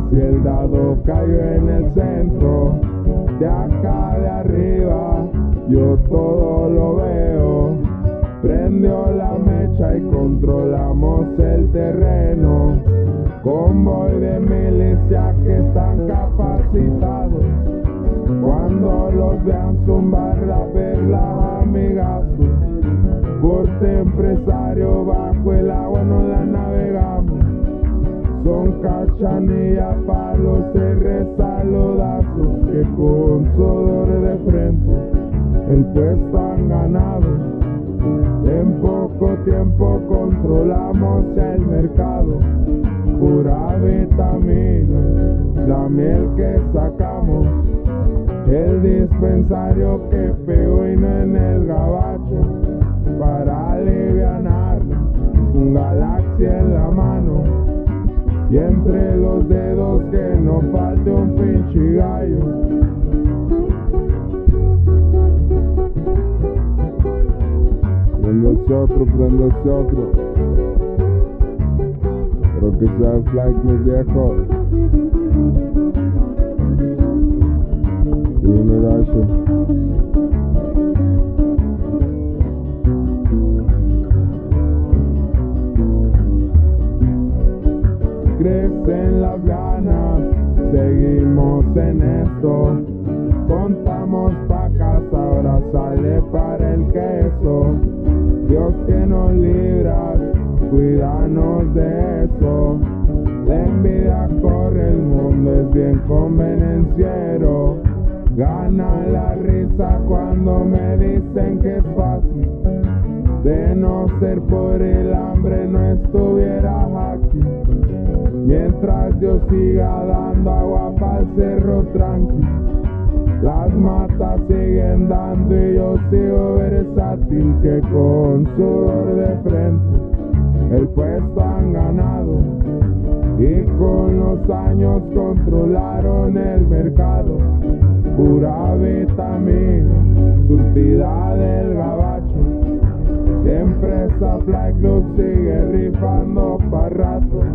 si el dado cayó en el centro, de acá de arriba yo todo lo veo. Prendió la mecha y controlamos el terreno. Convoy de milicia que están capacitados. Cuando los vean zumbar la perla, amigazos. Porte empresario bajo el agua no la navegamos. Son cachanillas pa' los saludazos que con sudor de frente el puesto han ganado. En poco tiempo controlamos el mercado. Pura vitamina, la miel que sacamos. El dispensario que pegó y no en el gabacho. Para alivianar, un galaxia en la mano. Y entre los dedos que no falte un pinche gallo. Prendese otro. Pero que sea el fly club viejo. Generación. Crecen las ganas, seguimos en esto. Contamos pa' casa, ahora sale para el queso. Dios que nos libra, cuídanos de eso. La envidia corre el mundo, es bien convenenciero. Gana la risa cuando me dicen que es fácil. De no ser por el hambre no estuviera aquí. Mientras yo siga dando agua pa'l cerro tranqui. Las matas siguen dando y yo sigo versátil, que con sudor de frente el puesto han ganado. Y con los años controlaron el mercado. Pura vitamina, surtida del gabacho. Empresa Fly Club sigue rifando pa' rato.